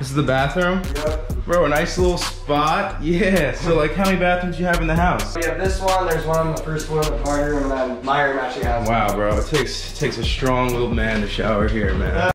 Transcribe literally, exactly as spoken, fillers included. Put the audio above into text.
This is the bathroom? Yep. Bro, a nice little spot. Yeah, so like how many bathrooms do you have in the house? We have this one, there's one on the first floor, the party room, and then my room actually has Wow, one. bro, it takes, it takes a strong little man to shower here, man.